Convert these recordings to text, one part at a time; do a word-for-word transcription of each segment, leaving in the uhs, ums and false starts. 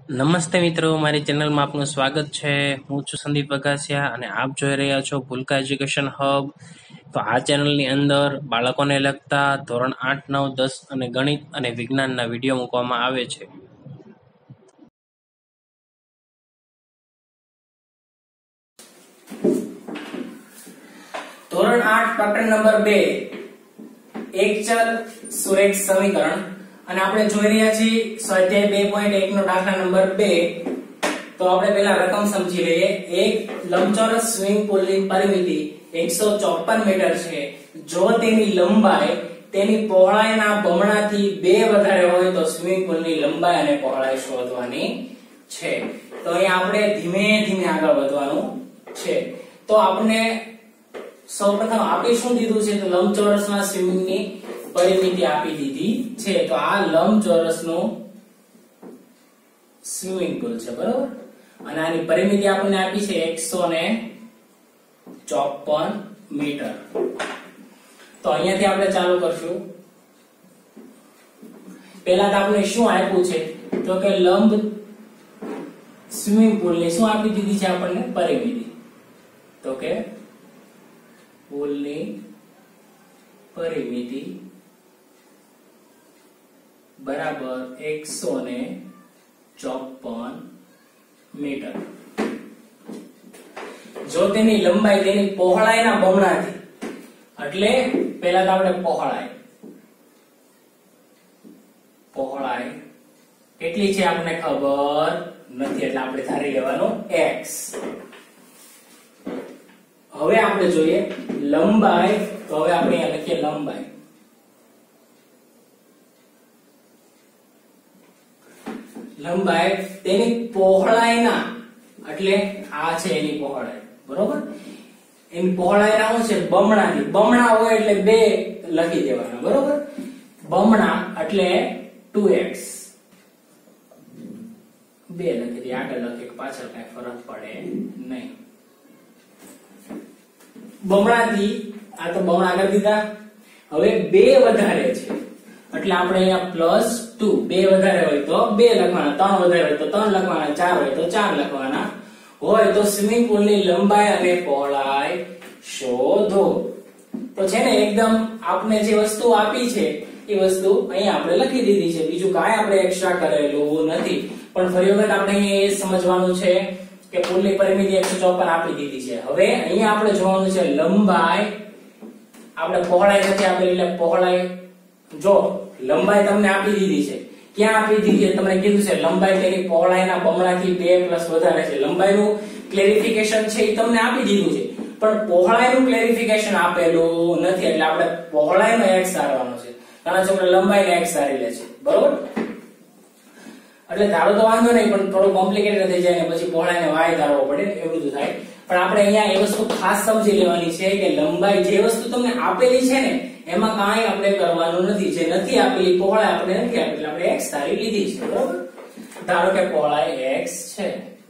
નમસ્તે મિત્રો, મારી ચેનલમાં આપનું સ્વાગત છે। હું છું સંદીપ વઘાસિયા અને આપ જોઈ રહ્યા છો ભૂલકા એજ્યુકેશન હબ। તો આ ચેનલની અંદર બાળકોને લગતા ધોરણ આઠ નવ દસ અને ગણિત અને વિજ્ઞાનના વિડીયો મૂકવામાં આવે છે। ધોરણ આઠ પેપર નંબર બે એક ચલ સુરેખ સમીકરણ અને આપણે જોઈ રહ્યા છીએ સ્વાધ્યાય બે પોઈન્ટ એક નો દાખલા નંબર બે। તો આપણે પહેલા રકમ સમજી લઈએ। એક લંબચોરસ સ્વિમિંગ પૂલની પરિમિતિ એકસો ચોપન મીટર છે। જો તેની લંબાઈ તેની પહોળાઈના બમણાથી બે વધારે હોય તો સ્વિમિંગ પૂલની લંબાઈ અને પહોળાઈ શોધવાની છે। તો અહીંયા આપણે ધીમે ધીમે આગળ વધવાનું છે। તો આપણે સૌપ્રથમ આપી શું દીધું છે તો લંબચોરસના સ્વિમિંગની પરિમિતિ આપી દીધી છે। તો આ લંબચોરસનું સ્વિમિંગ પૂલ છે, બરોબર, અને આની પરિમિતિ આપણને આપી છે એકસો ચોપન મીટર। તો અહીંયાથી આપણે ચાલુ કરશું। પહેલા તો આપણે શું આપ્યું છે તો કે લંબ સ્વિમિંગ પૂલની શું આપી દીધી છે આપણને પરિમિતિ, તો કે પૂલની પરિમિતિ બરાબર એકસો ચોપન મીટર। જો તેની લંબાઈ તેની પહોળાઈના બમણાથી, એટલે પહેલા તો આપણે પહોળાઈ પહોળાઈ કેટલી છે આપણને ખબર નથી, એટલે આપણે ધારી લેવાનું x। હવે આપણે જોઈએ લંબાઈ, તો હવે આપણે અહીંયા લખીએ લંબાઈ લંબાઈ તેની પહોળાઈના, એટલે આ છે એની પહોળાઈ, બરોબર, એની પહોળાઈના શું છે બમણાથી, બમણા હોય એટલે બે લખી દેવાના, બરોબર, બમણા એટલે ટુ એક્સ, બે લખી દે, આગળ લખીએ પાછળ કઈ ફરક પડે નહીં। બમણાથી આ તો બમણા આગળ દીધા, હવે બે વધારે છે એટલે આપણે અહીંયા પ્લસ ટુ, બે વધારે હોય તો બે લખવાના, ત્રણ વધારે હોય તો ત્રણ લખવાના, ચાર હોય તો ચાર લખવાના, હોય તો સ્વિમિંગ પૂલની લંબાઈ અને પહોળાઈ શોધો। તો છે ને એકદમ આપણે જે વસ્તુ આપી છે એ વસ્તુ અહીંયા આપણે લખી દીધી છે, બીજું કાંઈ આપણે એક્સ્ટ્રા કરેલું નથી। પણ ફરી વખત આપણે એ સમજવાનું છે કે પૂલની પરિમિતિ એકસો ચોપન આપી દીધી છે। હવે અહીંયા આપણે જોવાનું છે લંબાઈ, આપણે પહોળાઈ નથી આપેલી એટલે પહોળાઈ, જો લંબાઈ તમને આપી દીધી છે, ક્યાં આપી દીધી છે તમને કીધું છે લંબાઈ તેની પહોળાઈના બમણાથી બે પ્લસ વધારે છે, લંબાઈનું ક્લેરિફિકેશન છે એ તમને આપી દીધું છે, પણ પહોળાઈનું ક્લેરિફિકેશન આપેલું નથી, એટલે આપણે પહોળાઈનો x ધારવાનો છે, ઘણા છોકરા લંબાઈને x ધારી લે છે, બરોબર, એટલે ધારો તો વાંધો નહીં, પણ થોડું કોમ્પ્લિકેટેડ થઈ જાય ને પછી પહોળાઈને y ધારવો પડે, એ બધું થાય। પણ આપણે અહીંયા એ વસ્તુ ખાસ સમજી લેવાની છે કે લંબાઈ જે વસ્તુ તમને આપેલી છે ને એમાં કાંઈ આપણે કરવાનું નથી, જે નથી આપેલી પહોળાઈ આપણે નથી આપેલી, આપણે x ધારી લીધી છે, બરોબર, ધારો કે પહોળાઈ x છે।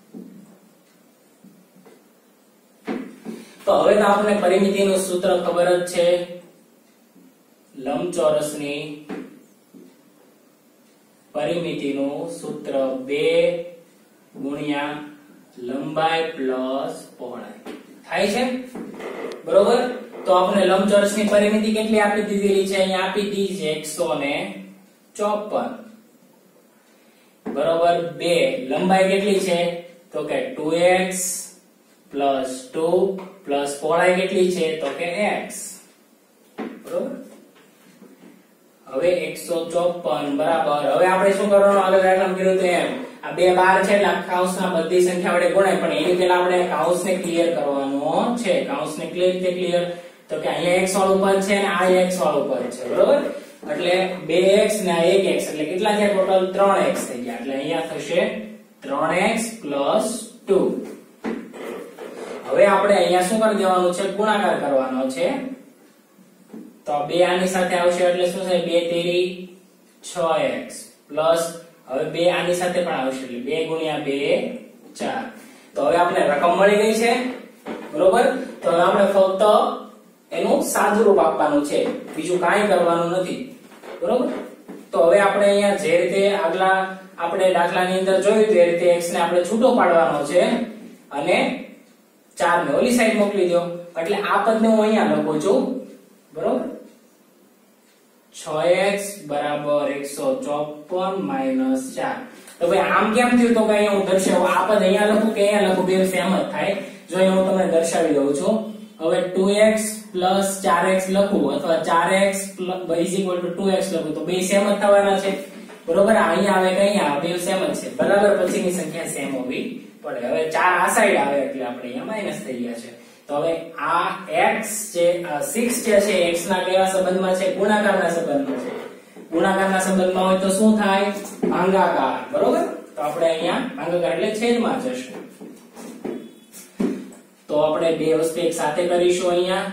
તો હવે તો આપણને પરિમિતિનું સૂત્ર ખબર જ છે, લંબચોરસની પરિમિતિનું સૂત્ર બે ગુણ્યા લંબાઈ પ્લસ પહોળાઈ થાય છે, બરોબર। તો આપણે લંબચોરસની પરિમિતિ કેટલી આપી દીધેલી છે, અહીંયા આપી દીધી છે એકસો ચોપન, બરોબર, બે લંબાઈ કેટલી છે તો કે two x plus two plus પહોળાઈ કેટલી છે તો કે x, બરોબર। હવે એકસો ચોપન બરાબર, હવે આપણે શું કરવાનું, આગળ દાખલામાં કર્યું તો એમ આ બે બાર છે એટલે કૌંસના બધી સંખ્યા વડે ગુણાય, પણ એની પહેલા આપણે કૌંસને ક્લિયર કરવાનો છે। કૌંસને ક્લિયર રીતે ક્લિયર તો કે અહીંયા x વાળું પદ છે અને આ x વાળું પદ છે, બરોબર, એટલે બે એક્સ ને આ એક એક્સ એટલે કેટલા છે ટોટલ ત્રણ એક્સ થઈ ગયા, એટલે અહીંયા થશે ત્રણ એક્સ પ્લસ ટુ। હવે આપણે અહીંયા શું કરી દેવાનું છે, ગુણાકાર કરવાનો છે, તો બે આની સાથે આવશે એટલે શું થાય, બે તેરી છ એક્સ પ્લસ હવે બે આની સાથે પણ આવશે એટલે બે ગુણ્યા બે ચાર। તો હવે આપણે રકમ મળી ગઈ છે, બરોબર, તો હવે આપણે ફક્ત એનું સાદુરૂપ આપવાનું છે, બીજું કાંઈ કરવાનું નથી, બરોબર। તો હવે આપણે અહીંયા જે રીતે આગલા આપણે દાખલાની અંદર જોયું તે રીતે x ને આપણે છૂટો પાડવાનો છે અને ચાર ને ઓલી સાઈડ મોકલી દો એટલે આ પદને હું અહીંયા લખું છું બરોબર છ એક્સ બરાબર એકસો ચોપન માઈનસ ચાર તો ભાઈ આમ કેમ થયું તો કે અહીંયા હું દર્શાવું આ પદ અહીંયા લખું કે અહીંયા લખું બે સેમ જ થાય જો અહીંયા હું તમને દર્શાવી દઉં છું હવે ટુ એક્સ પ્લસ ચાર એક્સ લખું અથવા ચાર x is equal to two x લખું તો બે સેમ જ થવાના છે બરોબર અહીંયા આવે કે અહીંયા બે સેમ જ છે બરાબર પછીની સંખ્યા સેમ હોવી પડે હવે ચાર આ સાઈડ આવે એટલે આપણે અહીંયા માઈનસ થઈ ગયા છે તો હવે આ x જે સિક્સ જે છે x ના કેવા સંબંધમાં છે ગુણાકારના સંબંધમાં છે ગુણાકારના સંબંધમાં હોય તો શું થાય ભાગાકાર બરોબર તો આપણે અહીંયા ભાગાકાર એટલે છેદમાં જશે તો આપણે બે વસ્તુ એક સાથે કરીશું અહીંયા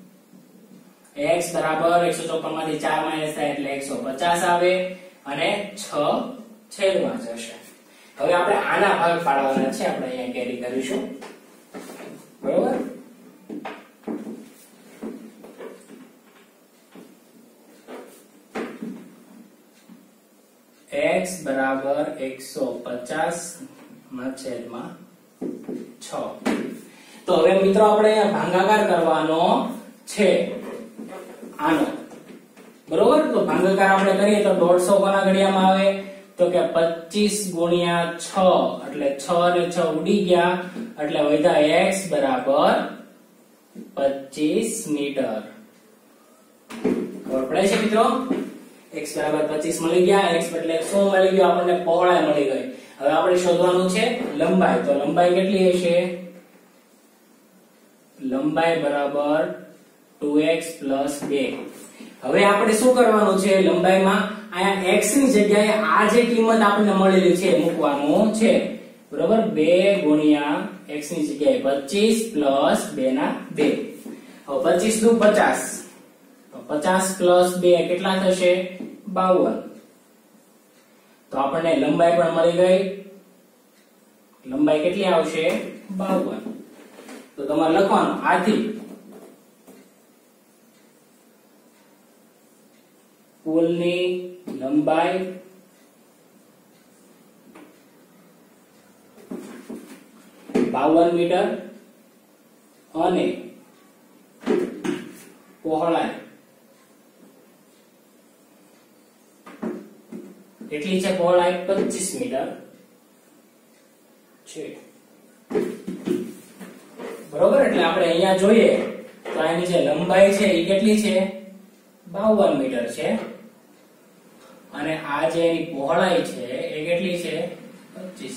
x બરાબર એકસો ચોપન માંથી ચાર માઈનસ થાય એટલે એકસો પચાસ આવે અને છ છેદમાં જશે હવે આપણે આના ભાગ પાડવાના છે આપણે અહીંયા કેરી કરીશું બરોબર x બરાબર એકસો પચાસ માં છેદમાં છ તો હવે મિત્રો આપણે અહીંયા ભાગાકાર કરવાનો છે આનો બરોબર તો ભાગાકાર આપણે કરીએ તો દોઢસો કોના ઘડિયામાં આવે તો કે પચીસ ગુણ્યા છ એટલે છ ને છ ઉડી ગયા એટલે વધ્યા x બરાબર પચીસ મીટર ખબર પડે છે મિત્રો x બરાબર પચીસ મળી ગયા x એટલે શું મળી ગયું આપણને પહોળાઈ મળી ગઈ હવે આપણે શોધવાનું છે લંબાઈ તો લંબાઈ કેટલી હશે લંબાઈ બરાબર ટુ એક્સ પ્લસ બે હવે આપણે શું કરવાનું છે લંબાઈમાં અહીંયા x ની જગ્યાએ આ જે કિંમત આપણને મળેલી છે મૂકવાનું છે બરોબર બે ગુણ્યા x ની જગ્યાએ પચીસ પ્લસ બે ના બે હવે પચીસ દુ પચાસ તો પચાસ પ્લસ બે કેટલા થશે બાવન તો આપણને લંબાઈ પણ મળી ગઈ લંબાઈ કેટલી આવશે બાવન તો તમારે લખવાનું આથી પુલની લંબાઈ બાવન મીટર અને પહોળાઈ કેટલી છે પહોળાઈ પચીસ મીટર છે બરોબર એટલે આપણે અહીંયા જોઈએ તો આની જે લંબાઈ છે એ કેટલી છે બાવન મીટર છે અને આ જે એની પહોળાઈ છે એ કેટલી છે પચીસ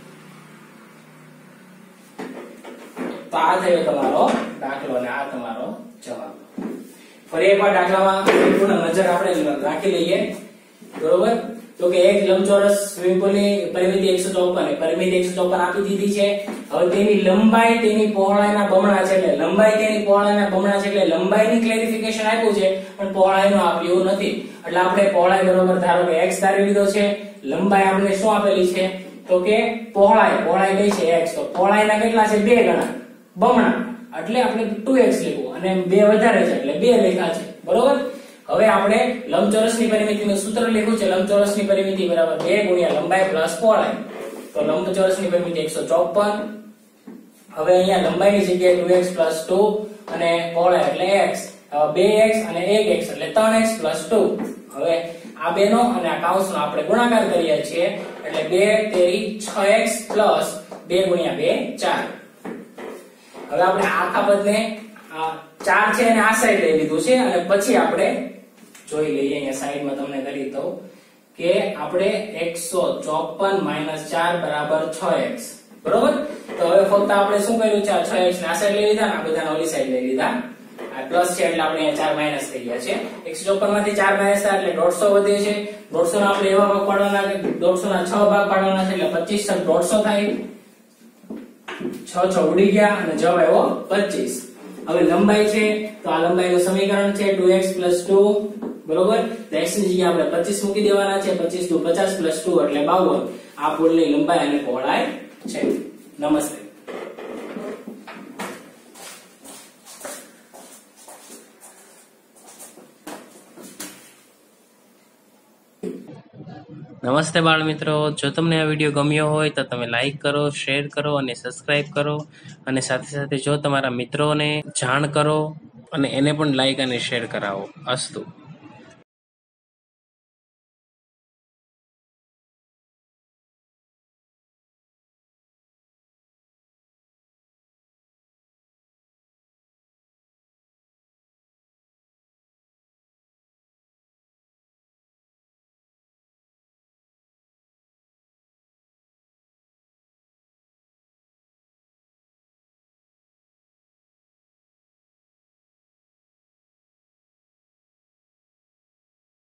તો આ થયો તમારો દાખલો અને આ તમારો જવાબ ફરી એકવાર દાખલામાં સંપૂર્ણ નજર આપણે રાખી લઈએ બરોબર તો કે એક લંબચોરસ સ્વિમિંગ પુલની પરિમિતિ એકસો ચોપન પરિમિતિ એકસો ચોપન આપી દીધી છે હવે તેની લંબાઈ તેની પહોળાઈના બમણા છે એટલે લંબાઈ તેની પહોળાઈના બમણા છે એટલે લંબાઈની ક્લેરિફિકેશન આપ્યું છે પણ પહોળાઈનું આપ્યું નથી એટલે આપણે પહોળાઈ બરોબર ધારો કે x ધારી લીધો છે લંબાઈ આપણે શું આપેલી છે તો કે પહોળાઈ પહોળાઈ કઈ છે x તો પહોળાઈના કેટલા છે બે ગણા બમણા એટલે આપણે ટુ એક્સ લેવું અને બે વધારે છે એટલે બે લેખા છે બરોબર હવે આપણે લંબચોરસની પરિમિતિનું સૂત્ર લખ્યું છે લંબચોરસની પરિમિતિ બરાબર બે ગુણ્યા લંબાઈ પ્લસ પહોળાઈ તો લંબચોરસની પરિમિતિ એકસો ચોપન હવે અહીંયા લંબાઈની જગ્યાએ ટુ એક્સ પ્લસ ટુ અને પહોળાઈ એટલે x બે એક્સ અને એક એક્સ એટલે ત્રણ એક્સ પ્લસ ટુ હવે આ બેનો અને આ કૌંસનો આપણે ગુણાકાર કરીએ છીએ એટલે બે તેરી છ એક્સ પ્લસ બે ગુણ્યા બે ચાર હવે આપણે આખા પદને ચાર છે અને આ સાઈડ લઈ લીધું છે અને પછી આપણે જોઈ લઈએ અહીંયા સાઈડમાં તમને કરી દઉં કે આપણે એકસો ચોપન માઈનસ ચાર બરાબર છ એક્સ બરોબર તો હવે ફક્ત આપણે શું કર્યું છે છ એક્સ ને આ સાઈડ લઈ લીધા ને આ બધાને ઓલી સાઈડ લઈ લીધા આ પ્લસ છે એટલે આપણે અહીંયા ચાર માઈનસ થઈ ગયા છે એકસો ચોપન માંથી ચાર માઈનસ થાય એટલે દોઢસો વધે છે દોઢસો ના આપણે એવા ભાગ પાડવાના કે દોઢસો ના છ ભાગ પાડવાના છે એટલે પચીસ દોઢસો થાય છ છ ઉડી ગયા અને જવાબ આવ્યો પચીસ હવે લંબાઈ છે તો આ લંબાઈનું સમીકરણ છે ટુ એક્સ પ્લસ ટુ બરોબર તો x ની જગ્યાએ આપણે પચીસ મૂકી દેવાના છે પચીસ ટુ પચાસ પ્લસ ટુ એટલે બાવન આ પુલની લંબાઈ અને પહોળાઈ છે નમસ્તે Thank you. નમસ્તે બાળ મિત્રો, જો તમને આ વિડીયો ગમ્યો હોય તો તમે લાઈક કરો, શેર કરો અને સબસ્ક્રાઈબ કરો અને સાથે સાથે જો તમારા મિત્રોને જાણ કરો અને એને પણ લાઈક અને શેર કરાવો. અસ્તુ.